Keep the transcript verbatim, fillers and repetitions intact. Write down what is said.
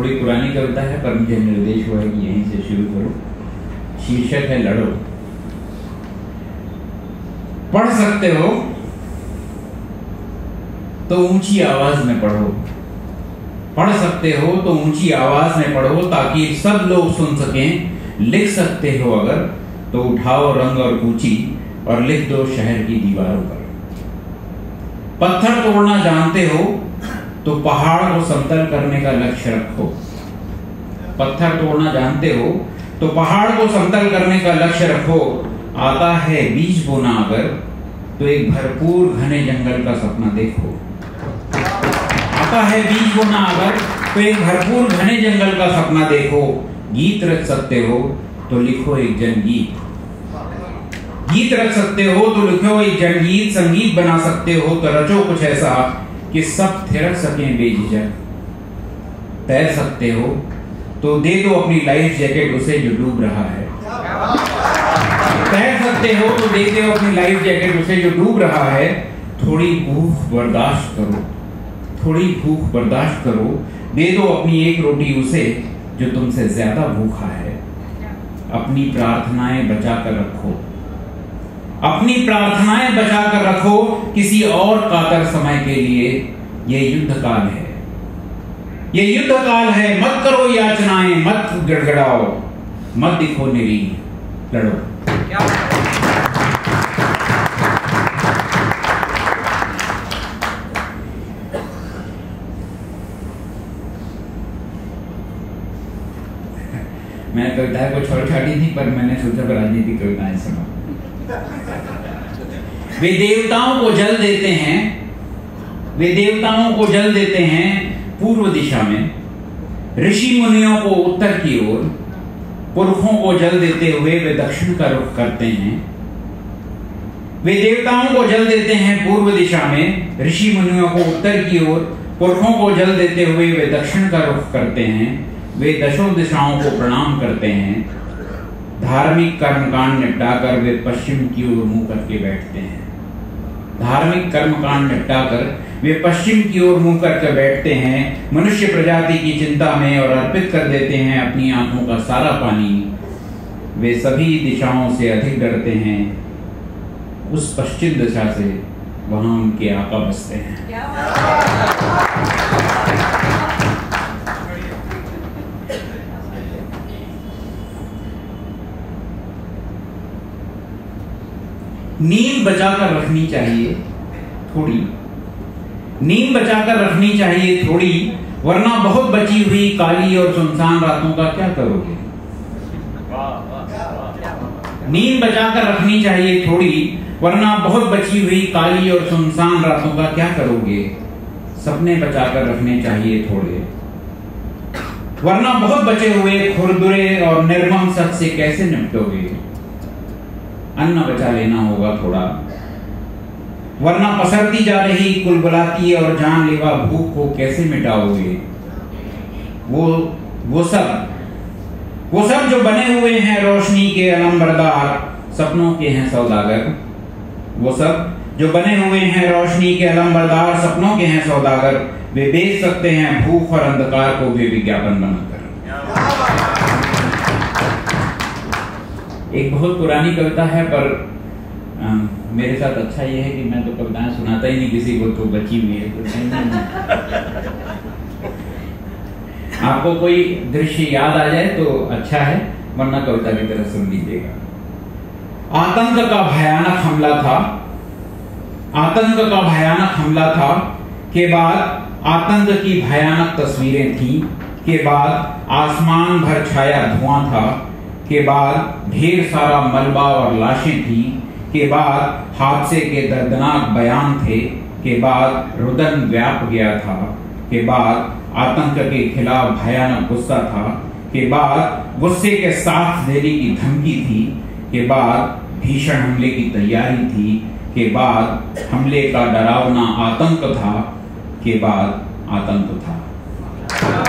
थोड़ी पुरानी कविता है पर मुझे निर्देश हुआ है कि यहीं से शुरू करो। शीर्षक है लड़ो। पढ़ सकते हो तो ऊंची आवाज में पढ़ो, पढ़ सकते हो तो ऊंची आवाज में पढ़ो ताकि सब लोग सुन सकें। लिख सकते हो अगर तो उठाओ रंग और कूची और लिख दो शहर की दीवारों पर। पत्थर तोड़ना जानते हो तो पहाड़ को समतल करने का लक्ष्य रखो। पत्थर तोड़ना जानते हो तो पहाड़ को समतल करने का लक्ष्य रखो। आता है बीज बोना अगर तो एक भरपूर घने जंगल का सपना देखो। आता है बीज बोना अगर तो एक भरपूर घने जंगल का सपना देखो। गीत रच सकते हो तो लिखो एक जनगीत। गीत रच सकते हो तो लिखो एक जनगीत। संगीत बना सकते हो तो रचो कुछ ऐसा कि सब थिरक सकें बेझिझक। तैर सकते हो तो दे दो अपनी लाइफ जैकेट उसे जो डूब रहा है। तैर सकते हो तो दे दो अपनी लाइफ जैकेट उसे जो डूब रहा है। थोड़ी भूख बर्दाश्त करो, थोड़ी भूख बर्दाश्त करो। दे दो अपनी एक रोटी उसे जो तुमसे ज्यादा भूखा है। अपनी प्रार्थनाएं बचा कर रखो, अपनी प्रार्थनाएं बचा कर रखो किसी और कातर समय के लिए। यह युद्ध काल है, यह युद्ध काल है। मत करो याचनाएं, मत गड़गड़ाओ, मत दिखो निरी, लड़ो। क्या मैं कविताएं को छोड़ छाड़ी थी पर मैंने सोचा राजनीतिक कविताएं सुना। वे देवताओं को जल देते हैं, वे देवताओं को जल देते हैं पूर्व दिशा में। ऋषि मुनियों को उत्तर की ओर, पुरखों को जल देते हुए वे दक्षिण का रुख करते हैं। वे देवताओं को जल देते हैं पूर्व दिशा में। ऋषि मुनियों को उत्तर की ओर, पुरखों को जल देते हुए वे दक्षिण का रुख करते हैं। वे दशों दिशाओं को प्रणाम करते हैं। धार्मिक कर्मकांड निपटाकर वे पश्चिम की ओर मुंह करके बैठते हैं। धार्मिक कर्मकांड निपटाकर वे पश्चिम की ओर मुंह करके बैठते हैं। मनुष्य प्रजाति की चिंता में और अर्पित कर देते हैं अपनी आंखों का सारा पानी। वे सभी दिशाओं से अधिक डरते हैं उस पश्चिम दिशा से, वहां उनके आका बसते हैं। नींद बचाकर रखनी चाहिए थोड़ी, नींद बचाकर रखनी चाहिए थोड़ी, वरना बहुत बची हुई काली और सुनसान रातों का क्या करोगे। नींद बचाकर रखनी चाहिए थोड़ी, वरना बहुत बची हुई काली और सुनसान रातों का क्या करोगे। सपने बचाकर रखने चाहिए थोड़े, वरना बहुत बचे हुए खुरदुरे और निर्मम सच से कैसे निपटोगे। अन्न बचा लेना होगा थोड़ा, वरना पसरती जा रही कुलबुलाती और जानलेवा भूख को कैसे मिटाओगे। वो वो सब वो सब जो बने हुए हैं रोशनी के अलंबरदार, सपनों के हैं सौदागर। वो सब जो बने हुए हैं रोशनी के अलंबरदार, सपनों के हैं सौदागर। वे बेच सकते हैं भूख और अंधकार को भी विज्ञापन बनाकर। एक बहुत पुरानी कविता है पर आ, मेरे साथ अच्छा यह है कि मैं तो कविताएं सुनाता ही नहीं किसी को, तो बची हुई है तो आपको कोई दृश्य याद आ जाए तो अच्छा है, वरना कविता की तरह सुन लीजिएगा। आतंक का भयानक हमला था, आतंक का भयानक हमला था, के बाद आतंक की भयानक तस्वीरें थी, के बाद आसमान भर छाया धुआं था, के बाद ढेर सारा मलबा और लाशें थी, के बाद हादसे के दर्दनाक बयान थे, के बाद रुदन व्याप गया था, के बाद आतंक के खिलाफ भयानक गुस्सा था, के बाद गुस्से के साथ देने की धमकी थी, के बाद भीषण हमले की तैयारी थी, के बाद हमले का डरावना आतंक था, के बाद आतंक था।